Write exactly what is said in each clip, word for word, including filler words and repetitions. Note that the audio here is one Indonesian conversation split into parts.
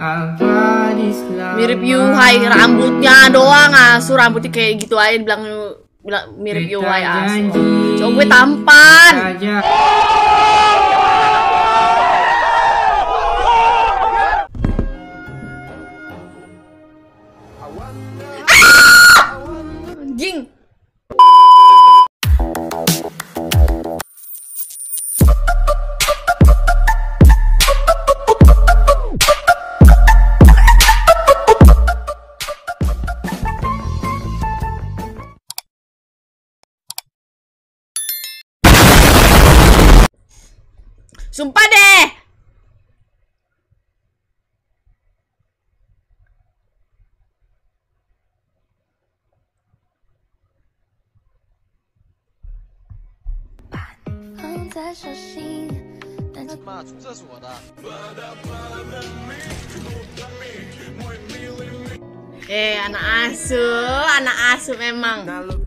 Mirip Uhigh, rambutnya doang asu, rambutnya kayak gitu aja bilang bilang mirip Uhigh asu. Coba gue tampan. Anjing. Sumpah deh. Eh, anak asuh, anak asuh memang.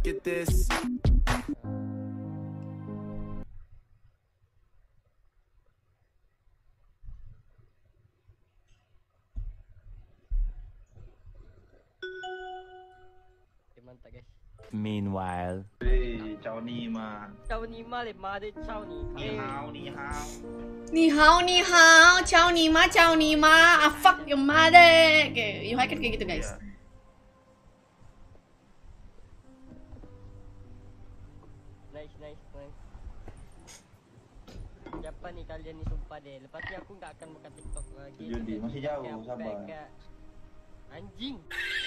Meanwhile, chào Nima, chào Nima để mà đi chào Nima. Ni hao, ni hao. Ni hao, ni hao, ciao Nima, ciao Nima, ah fuck your mother. Kayak Uhigh kan kayak gitu guys. Nice, nice, nice. Siapa nih kalian nih sumpah deh. Lepas ini aku nggak akan buka TikTok lagi. Jadi masih jauh, sabar. Anjing.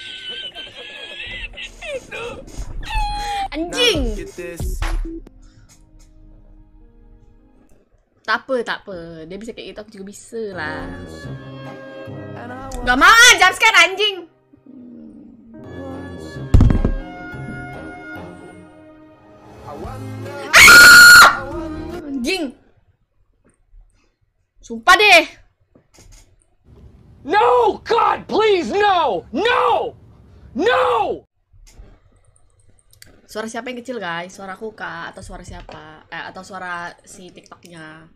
Anjing. Tak apa, tak apa. Dia bisa kayak gitu, aku juga bisa lah. Gak mau ah, jump scare anjing. Ah! Anjing. Sumpah deh. No, God, please, no, no, no. Suara siapa yang kecil guys? Suara aku kah? Atau suara siapa? Eh, atau suara si TikToknya?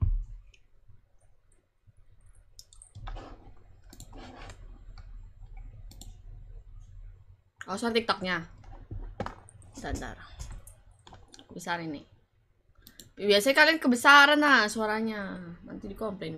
Oh, suara TikToknya. Bentar. Besar ini. Biasanya kalian kebesaran nah suaranya. Nanti dikomplain.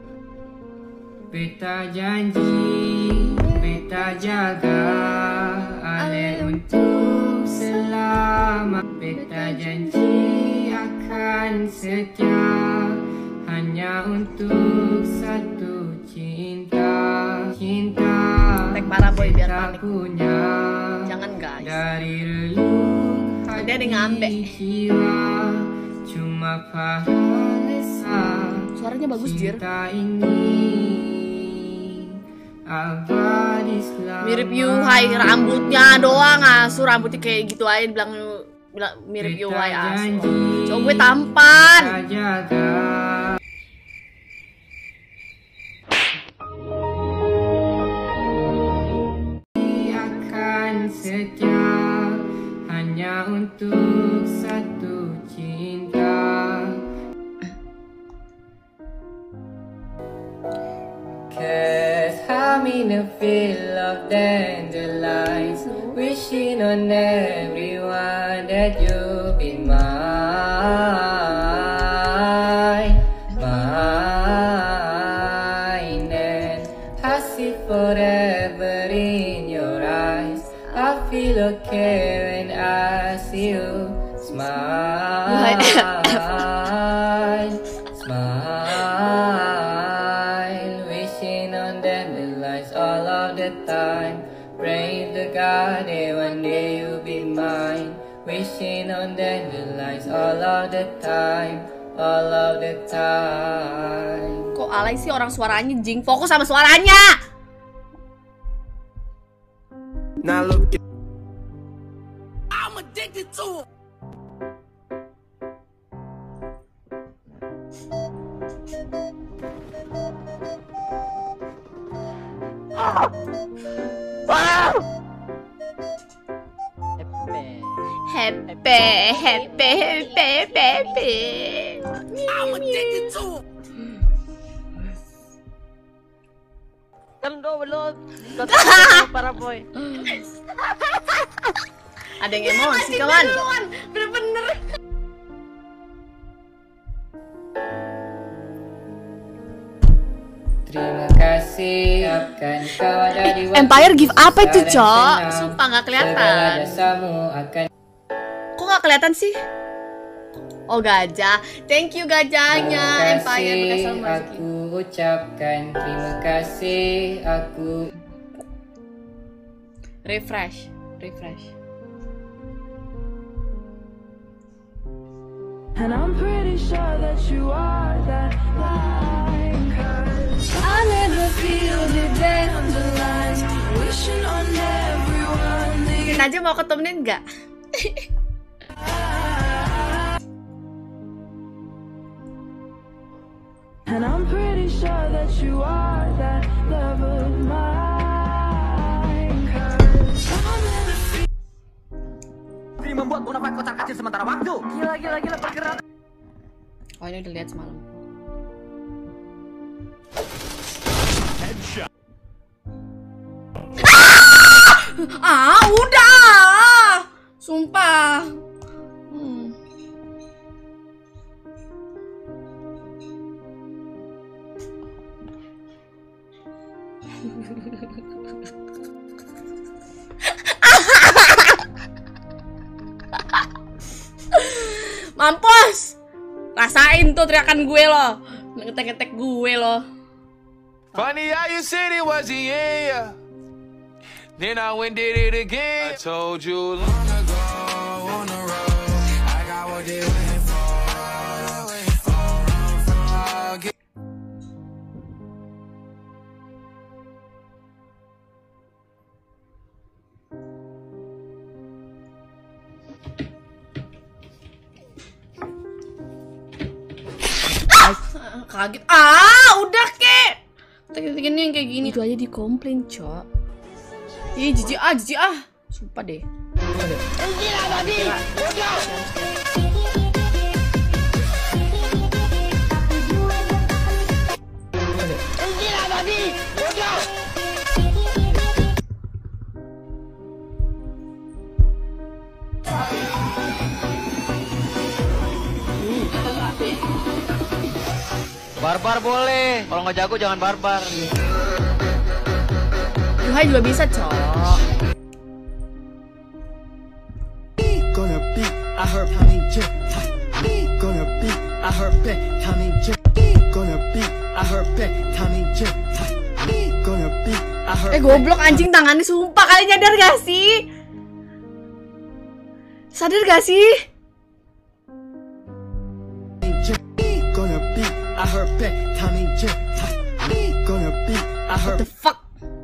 Beta janji, beta jaga Ale untuk selama. Beta janji akan setia hanya untuk satu cinta. Cinta Tek parah boy biar panik. Punya jangan guys. Dari relung nanti ada ngambek. Cuma para suaranya bagus jir. Mirip Uhigh, rambutnya doang asu, rambutnya kayak gitu aja bilang bilang mirip Uhigh asu. Coba gue tampan. Akan setia hanya untuk satu cinta. Cause I'm in a field of dandelions, wishing on everyone that you'll be mine, mine. And I see forever in your eyes. I feel okay when I see you smile, smile. All of the time, pray to God that one day you'll be mine. Wishing on dandelions all of the time, all of the time. Kok alay sih orang suaranya jing? Fokus sama suaranya. Now look at I'm addicted to it. Happy, happy, happy, happy. I'm addicted to it. Tendo belum. Kau para boy. Ada yang emosi kawan. Bener-bener. Terima kasih akan kau ada di waktu Empire give apa itu, susah dan Cok? senang. Sumpah nggak kelihatan. Segala jasamu akan Kok nggak kelihatan sih? Oh gajah, thank you gajahnya. Terima Empire kasih bekas sama aku ucapkan, terima kasih aku. Refresh, refresh. And I'm pretty sure that you are that line, 'cause I never feel the dandelions wishing on everyone that Kita aja mau ketemenin nggak? And I'm pretty sure that you are that love of mine, 'cause I'm never feel. Ini membuat bonafide kocar kacir sementara waktu. Gila gila gila pergerakan. Oh ini udah lihat semalam. Ah, udah. Sumpah. Hmm. Mampus. Rasain tuh teriakan gue loh. Ngetek-ngetek gue loh. Funny how you said it was the end. Then I went did it again. I told you long ago on the road. I got what they waiting for. Waiting for, run from, get Kaget. Ah, udah kek. Gini yang kayak gini itu aja dikomplain, Cok. Ih, jijik ah, jijik ah. Sumpah deh. Gila tadi. Gila tadi. Barbar boleh. Kalau nggak jago jangan barbar. Uhigh juga bisa, Cok. Gonna be, I heard coming jet. Gonna be, I heard back coming jet. Gonna be, I heard back coming jet. Gonna be, I heard. Eh goblok anjing tangannya sumpah, kalian nyadar gak sih? Sadar gak sih? Gonna be, I heard back coming jet. Gonna be, I What heard. the fuck?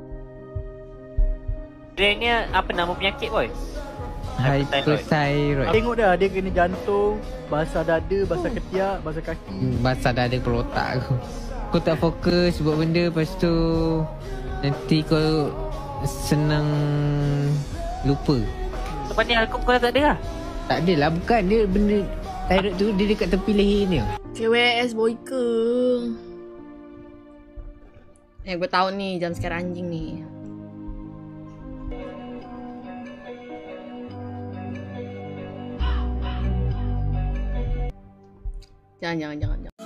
Dia ini apa nama penyakit boy? Hypothyroid. Tengok dah, dia kena jantung, basah dada, basah ketiak, basah kaki. Basah dada kepala otak aku. Kau tak fokus buat benda, lepas tu nanti kau senang lupa. Lepas ni alkohol kau tak ada lah? Tak adalah, bukan dia benda thyroid tu dia dekat tepi leher ni. C W S boy ke? Eh gue tahu nih, jam sekarang anjing nih. Jangan, jangan, jangan, jangan.